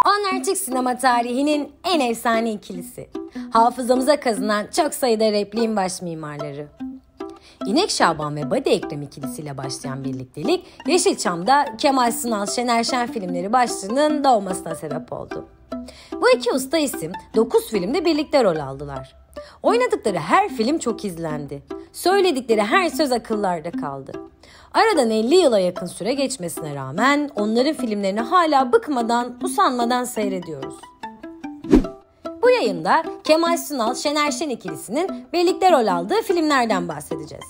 Onlar Türk sinema tarihinin en efsane ikilisi. Hafızamıza kazınan çok sayıda repliğin baş mimarları. İnek Şaban ve Badi Ekrem ikilisiyle başlayan birliktelik, Yeşilçam'da Kemal Sunal, Şener Şen filmleri başlığının doğmasına sebep oldu. Bu iki usta isim 9 filmde birlikte rol aldılar. Oynadıkları her film çok izlendi. Söyledikleri her söz akıllarda kaldı. Aradan 50 yıla yakın süre geçmesine rağmen onların filmlerini hala bıkmadan, usanmadan seyrediyoruz. Bu yayında Kemal Sunal, Şener Şen ikilisinin birlikte rol aldığı filmlerden bahsedeceğiz.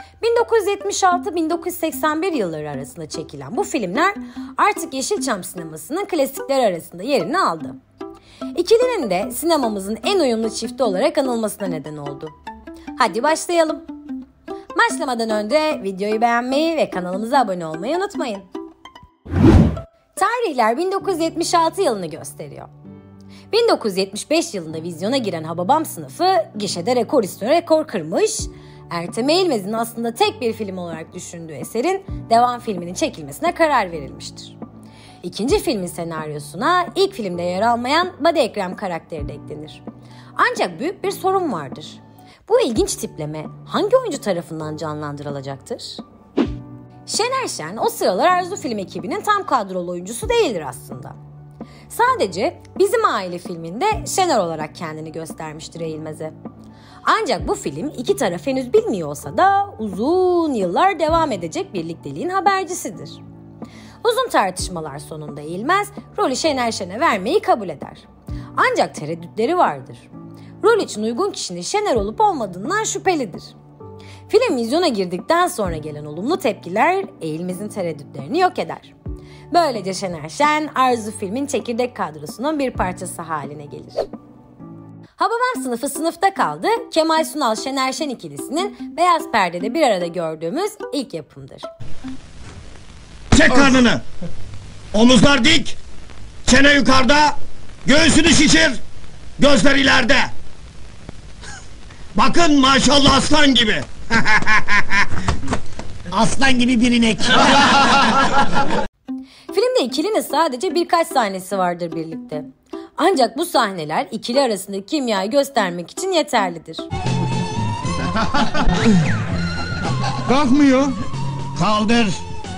1976-1981 yılları arasında çekilen bu filmler artık Yeşilçam sinemasının klasikleri arasında yerini aldı. İkilinin de sinemamızın en uyumlu çifti olarak anılmasına neden oldu. Hadi başlayalım. Başlamadan önce videoyu beğenmeyi ve kanalımıza abone olmayı unutmayın. Tarihler 1976 yılını gösteriyor. 1975 yılında vizyona giren Hababam Sınıfı gişede rekor üstüne rekor kırmış. Ertem Eğilmez'in aslında tek bir film olarak düşündüğü eserin devam filminin çekilmesine karar verilmiştir. İkinci filmin senaryosuna ilk filmde yer almayan Badi Ekrem karakteri de eklenir. Ancak büyük bir sorun vardır. Bu ilginç tipleme hangi oyuncu tarafından canlandırılacaktır? Şener Şen o sıralar Arzu Film ekibinin tam kadrolu oyuncusu değildir aslında. Sadece Bizim Aile filminde Şener olarak kendini göstermiştir Eğilmez'e. Ancak bu film iki taraf henüz bilmiyor olsa da uzun yıllar devam edecek birlikteliğin habercisidir. Uzun tartışmalar sonunda Eğilmez rolü Şener Şen'e vermeyi kabul eder. Ancak tereddütleri vardır. Rol için uygun kişinin Şener olup olmadığından şüphelidir. Film vizyona girdikten sonra gelen olumlu tepkiler Eğilmez'in tereddütlerini yok eder. Böylece Şener Şen, Arzu Film'in çekirdek kadrosunun bir parçası haline gelir. Hababam Sınıfı sınıfta kaldı, Kemal Sunal, Şener Şen ikilisinin beyaz perdede bir arada gördüğümüz ilk yapımdır. Çek karnını! Omuzlar dik! Çene yukarıda! Göğsünü şişir! Gözler ileride! Bakın maşallah aslan gibi! Aslan gibi bir inek! Filmde ikilinin sadece birkaç sahnesi vardır birlikte. Ancak bu sahneler ikili arasındaki kimyayı göstermek için yeterlidir. Kalkmıyor. Kaldır!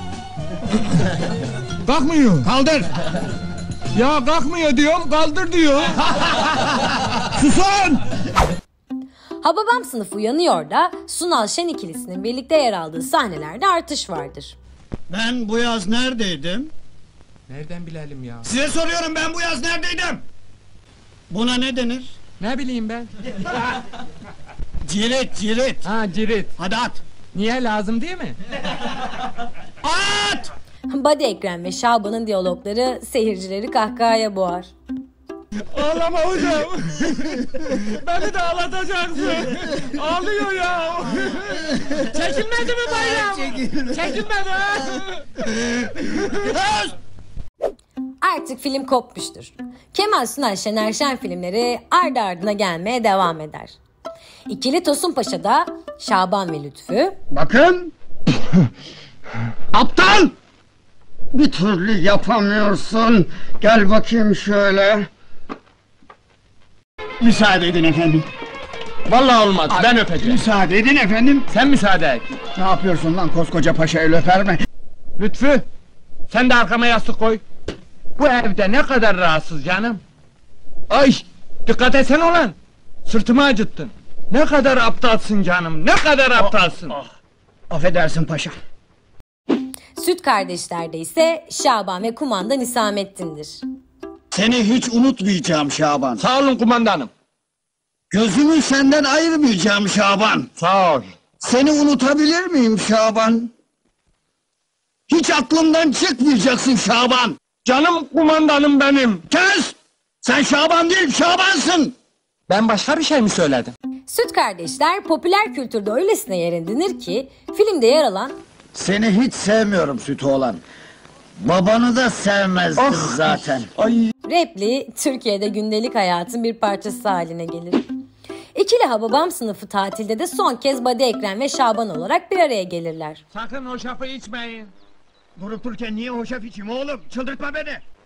Kalkmıyor. Kaldır! Ya kalkmıyor diyorum, kaldır diyor. Susun! Hababam Sınıfı uyanıyor da Sunal Şen ikilisinin birlikte yer aldığı sahnelerde artış vardır. Ben bu yaz neredeydim? Nereden bilelim ya? Size soruyorum, ben bu yaz neredeydim? Buna ne denir? Ne bileyim ben? Cirit, cirit! Ha, cirit. Hadi at! Niye, lazım değil mi? At! Badi Ekrem ve Şaban'ın diyalogları seyircileri kahkahaya boğar. Ağlama hocam. Beni de ağlatacaksın. Ağlıyor ya. Çekilmedi mi bayram? Çekilmedi. Artık film kopmuştur. Kemal Sunal, Şener Şen filmleri ardı ardına gelmeye devam eder. İkili Tosun Paşa'da Şaban ve Lütfü, Bakın! Aptal! Bir türlü yapamıyorsun. Gel bakayım şöyle. Müsaade edin efendim. Vallahi olmaz, ben öpeceğim. Müsaade edin efendim. Sen müsaade et. Ne yapıyorsun lan, koskoca paşayı öper mi? Lütfü, sen de arkama yastık koy. Bu evde ne kadar rahatsız canım. Ay, dikkat etsene ulan. Sırtımı acıttın. Ne kadar aptalsın canım, ne kadar aptalsın. Affedersin paşa. Süt Kardeşler'de ise Şaban ve Kumandan Nisamettin'dir. Seni hiç unutmayacağım Şaban. Sağ olun kumandanım. Gözümü senden ayırmayacağım Şaban. Sağ ol. Seni unutabilir miyim Şaban? Hiç aklımdan çıkmayacaksın Şaban. Canım kumandanım benim. Kes! Sen Şaban değil, Şabansın! Ben başka bir şey mi söyledim? Süt Kardeşler popüler kültürde öylesine yer edinir ki filmde yer alan Seni hiç sevmiyorum sütü olan. Babanı da sevmezdim zaten. Ay. repliği Türkiye'de gündelik hayatın bir parçası haline gelir. İkili Hababam Sınıfı tatilde de son kez Badi Ekrem ve Şaban olarak bir araya gelirler. Sakın o şapı içmeyin. Durup dururken niye hoşaf içeyim oğlum? Çıldırtma beni!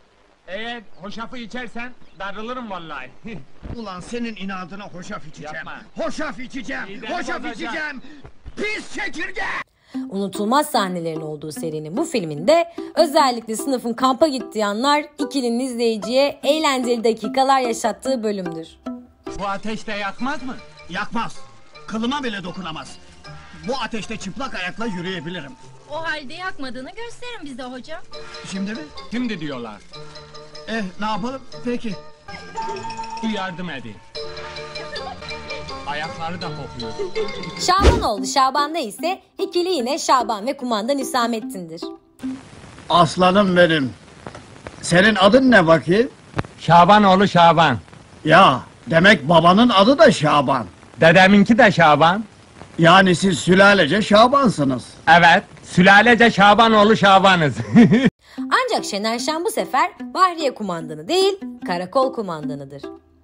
Eğer hoşafı içersen darılırım vallahi. Ulan senin inadına hoşaf içeceğim. Yapma. Hoşaf içeceğim. Mideni Hoşaf bozacak. içeceğim. Pis çekirge! Unutulmaz sahnelerin olduğu serinin bu filminde özellikle sınıfın kampa gittiği anlar ikilinin izleyiciye eğlenceli dakikalar yaşattığı bölümdür. Bu ateş de yakmaz mı? Yakmaz. Kılıma bile dokunamaz. Bu ateşte çıplak ayakla yürüyebilirim. O halde yakmadığını gösterin bize hocam. Şimdi mi? Şimdi diyorlar. Ne yapalım? Peki. Bu yardım edin. Ayakları da kokuyor. Şabanoğlu Şaban'da ise ikili yine Şaban ve kumandan Hüsamettin'dir. Aslanım benim. Senin adın ne bakayım? Şabanoğlu Şaban. Ya, demek babanın adı da Şaban. Dedeminki de Şaban. Yani siz sülalece Şabansınız. Evet, sülalece Şabanoğlu Şabanız. Ancak Şener Şen bu sefer Bahriye kumandanı değil, karakol kumandanıdır.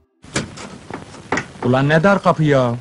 Ulan ne dar kapı ya.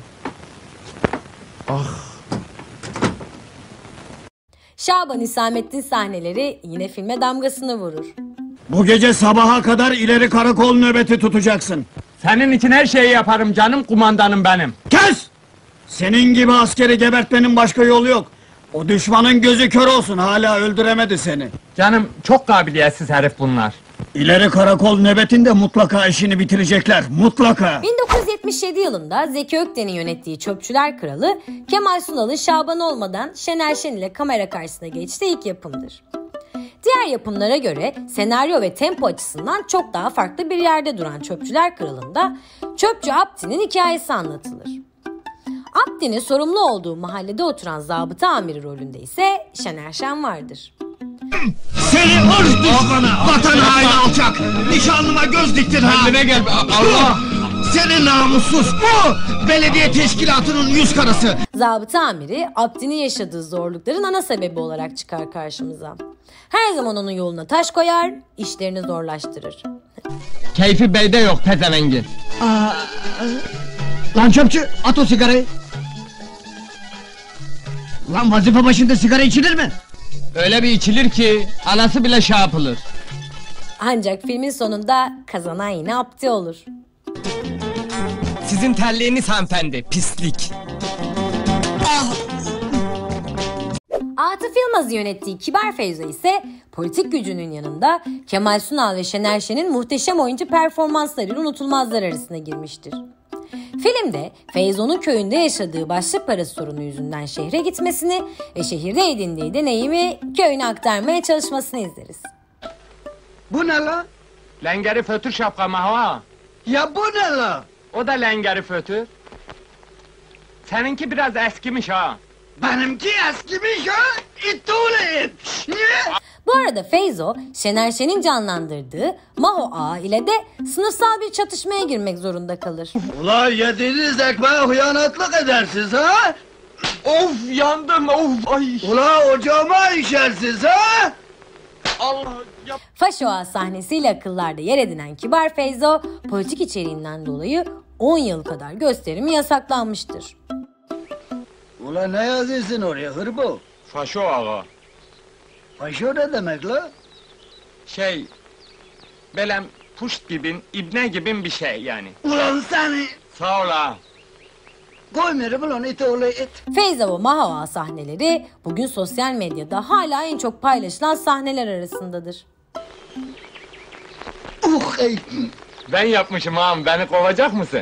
Şaban Hüsamettin sahneleri yine filme damgasını vurur. Bu gece sabaha kadar ileri karakol nöbeti tutacaksın. Senin için her şeyi yaparım canım, kumandanım benim. Kes! Senin gibi askeri gebertmenin başka yolu yok. O düşmanın gözü kör olsun, hala öldüremedi seni. Canım, çok kabiliyetsiz herif bunlar. İleri karakol nöbetinde mutlaka işini bitirecekler, mutlaka. 1977 yılında Zeki Ökten'in yönettiği Çöpçüler Kralı, Kemal Sunal'ın Şaban olmadan Şener Şen ile kamera karşısına geçtiği ilk yapımdır. Diğer yapımlara göre senaryo ve tempo açısından çok daha farklı bir yerde duran Çöpçüler Kralı'nda Çöpçü Abdi'nin hikayesi anlatılır. Abdi'nin sorumlu olduğu mahallede oturan zabıta amiri rolünde ise Şener Şen vardır. Seni ırz düşmanı, vatan haini alçak! Nişanlıma göz diktin ha! Kendine gel, Allah! Seni namussuz! Bu! Belediye teşkilatının yüz karası! Zabıta amiri Abdi'nin yaşadığı zorlukların ana sebebi olarak çıkar karşımıza. Her zaman onun yoluna taş koyar, işlerini zorlaştırır. Keyfi beyde yok pezevengin. Lan çöpçü, at o sigarayı! Lan vazife başında sigara içilir mi? Öyle bir içilir ki anası bile şey yapılır. Ancak filmin sonunda kazanan yine Abdi olur. Sizin terliğiniz hanımefendi, pislik. Atıf Yılmaz'ı yönettiği Kibar Feyzo ise politik gücünün yanında Kemal Sunal ve Şener Şen'in muhteşem oyuncu performanslarıyla unutulmazlar arasına girmiştir. Filmde Feyzo'nun köyünde yaşadığı başlık parası sorunu yüzünden şehre gitmesini ve şehirde edindiği deneyimi köyüne aktarmaya çalışmasını izleriz. Bu ne la? Lengeri fötür şapkamı hava. Ya bu ne la? O da lengeri fötür. Seninki biraz eskimiş ha. Benimki eskimiş ha! İt oğlu it! Niye? Bu arada Feyzo, Şener Şen'in canlandırdığı Maho Ağa ile de sınıfsal bir çatışmaya girmek zorunda kalır. Ulan yediğiniz ekmeğe hıyanatlık edersiniz ha? Of yandım, of ay. Ulan ocağıma işersiniz ha? Allah yap. Faşo Ağa sahnesiyle akıllarda yer edinen Kibar Feyzo, politik içeriğinden dolayı 10 yıl kadar gösterimi yasaklanmıştır. Ulan ne yazıyorsun oraya hırbo? Faşo ağa. Paşo ne demek la? Şey, belem puşt gibin, ibne gibin bir şey yani. Ulan seni! Sağ ol ağa. Koymuyorum ulan it oğlu it! Feyzo ve Maho Ağa sahneleri bugün sosyal medyada hala en çok paylaşılan sahneler arasındadır. Ey! Ben yapmışım ağam, beni kovacak mısın?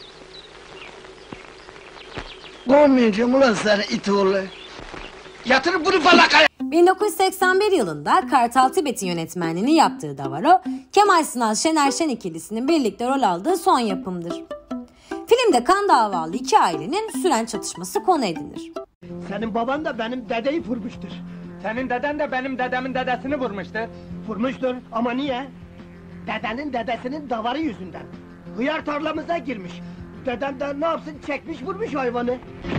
Koymayacağım ulan seni it oğlu! Yatır bunu falakaya! 1981 yılında Kartal Tibet'in yönetmenliğini yaptığı Davaro, Kemal Sunal Şener Şen ikilisinin birlikte rol aldığı son yapımdır. Filmde kan davalı iki ailenin süren çatışması konu edilir. Senin baban da benim dedeyi vurmuştur. Senin deden de benim dedemin dedesini vurmuştur. Vurmuştur ama niye? Dedenin dedesinin davarı yüzünden. Hıyar tarlamıza girmiş. Dedem de ne yapsın çekmiş vurmuş hayvanı.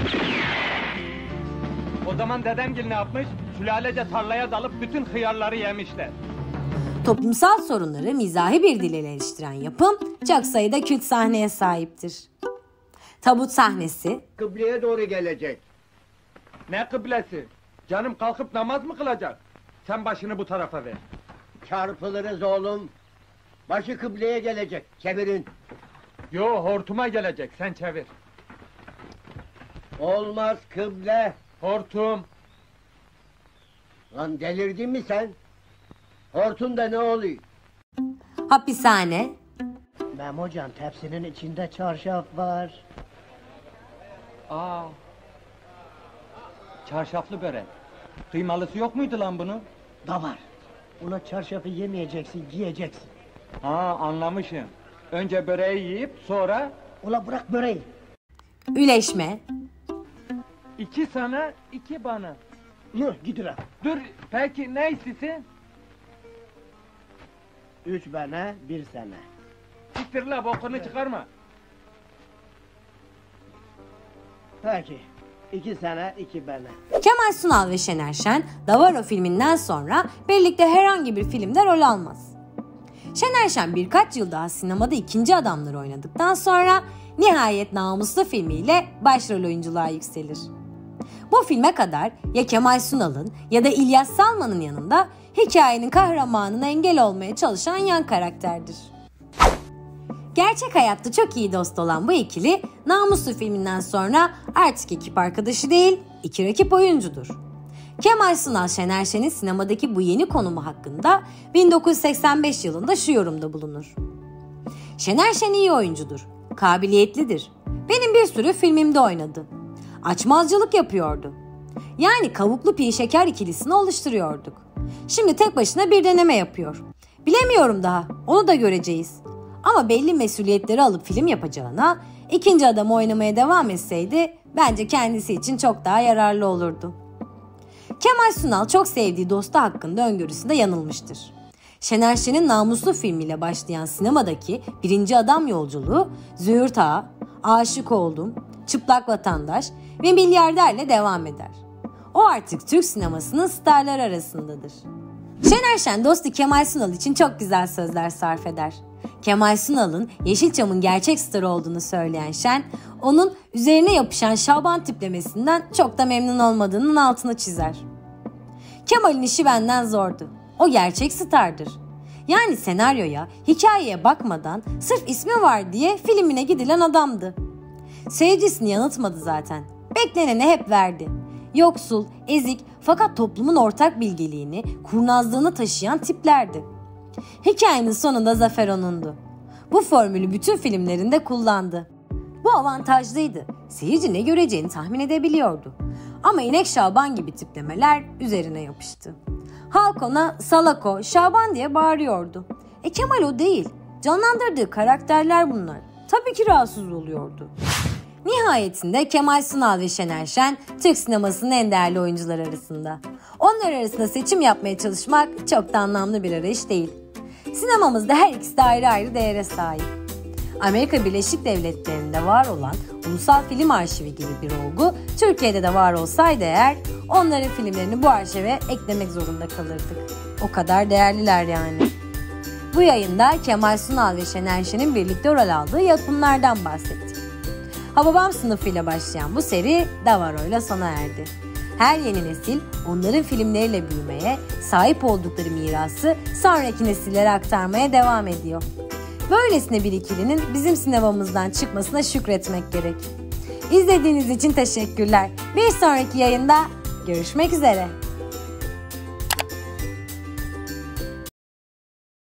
O zaman dedemgil ne yapmış? Sülalece tarlaya dalıp bütün hıyarları yemişler. Toplumsal sorunları mizahi bir dil ile eleştiren yapım çok sayıda kült sahneye sahiptir. Tabut sahnesi, Kıbleye doğru gelecek. Ne kıblesi? Canım kalkıp namaz mı kılacak? Sen başını bu tarafa ver. Çarpılırız oğlum. Başı kıbleye gelecek. Çevirin. Yo, hortuma gelecek, sen çevir. Olmaz kıble. Hortum. Lan delirdin mi sen? Hortunda ne oluyor? Hapishane. Memocan, tepsinin içinde çarşaf var. Aa. Çarşaflı börek. Kıymalısı yok muydu lan bunun? Da var. Ula çarşafı yemeyeceksin, giyeceksin. Ha, anlamışım. Önce böreği yiyip sonra... Ula bırak böreği. Üleşme. 2 sana, 2 bana. Gidiyor. Dur, peki ne istiyorsun? 3 bana, 1 sana. Siktir la, bokunu çıkarma. Peki. 2 sana, 2 bana. Kemal Sunal ve Şener Şen, Davaro filminden sonra birlikte herhangi bir filmde rol almaz. Şener Şen birkaç yıl daha sinemada ikinci adamları oynadıktan sonra nihayet Namuslu filmiyle başrol oyunculuğa yükselir. Bu filme kadar ya Kemal Sunal'ın ya da İlyas Salman'ın yanında hikayenin kahramanına engel olmaya çalışan yan karakterdir. Gerçek hayatta çok iyi dost olan bu ikili Namuslu filminden sonra artık ekip arkadaşı değil, iki rakip oyuncudur. Kemal Sunal, Şener Şen'in sinemadaki bu yeni konumu hakkında 1985 yılında şu yorumda bulunur. Şener Şen iyi oyuncudur, kabiliyetlidir. Benim bir sürü filmimde oynadı. Açmazcılık yapıyordu. Yani Kavuklu Pi Şeker ikilisini oluşturuyorduk. Şimdi tek başına bir deneme yapıyor. Bilemiyorum daha, onu da göreceğiz. Ama belli mesuliyetleri alıp film yapacağına ikinci adam oynamaya devam etseydi bence kendisi için çok daha yararlı olurdu. Kemal Sunal çok sevdiği dostu hakkında öngörüsünde yanılmıştır. Şener Şen'in Namuslu filmiyle başlayan sinemadaki birinci adam yolculuğu Züğürt Ağa, Aşık Oldum, Çıplak Vatandaş ve Milyarder'le devam eder. O artık Türk sinemasının starları arasındadır. Şener Şen dostu Kemal Sunal için çok güzel sözler sarf eder. Kemal Sunal'ın Yeşilçam'ın gerçek starı olduğunu söyleyen Şen, onun üzerine yapışan Şaban tiplemesinden çok da memnun olmadığının altını çizer. Kemal'in işi benden zordu. O gerçek stardır. Yani senaryoya, hikayeye bakmadan sırf ismi var diye filmine gidilen adamdı. Seyircisini yanıltmadı zaten. Bekleneni hep verdi. Yoksul, ezik fakat toplumun ortak bilgeliğini, kurnazlığını taşıyan tiplerdi. Hikayenin sonunda zafer onundu. Bu formülü bütün filmlerinde kullandı. Bu avantajlıydı. Seyirci ne göreceğini tahmin edebiliyordu. Ama İnek Şaban gibi tiplemeler üzerine yapıştı. Halk ona Salako, Şaban diye bağırıyordu. Kemal o değil. Canlandırdığı karakterler bunlar. Tabii ki rahatsız oluyordu. Nihayetinde Kemal Sunal ve Şener Şen Türk sinemasının en değerli oyuncular arasında. Onlar arasında seçim yapmaya çalışmak çok da anlamlı bir arayış değil. Sinemamızda her ikisi de ayrı ayrı değere sahip. Amerika Birleşik Devletleri'nde var olan Ulusal Film Arşivi gibi bir olgu Türkiye'de de var olsaydı eğer onların filmlerini bu arşive eklemek zorunda kalırdık. O kadar değerliler yani. Bu yayında Kemal Sunal ve Şener Şen'in birlikte rol aldığı yapımlardan bahsettik. Hababam sınıfıyla başlayan bu seri Davaro'yla sona erdi. Her yeni nesil onların filmleriyle büyümeye, sahip oldukları mirası sonraki nesillere aktarmaya devam ediyor. Böylesine bir ikilinin bizim sinemamızdan çıkmasına şükretmek gerek. İzlediğiniz için teşekkürler. Bir sonraki yayında görüşmek üzere.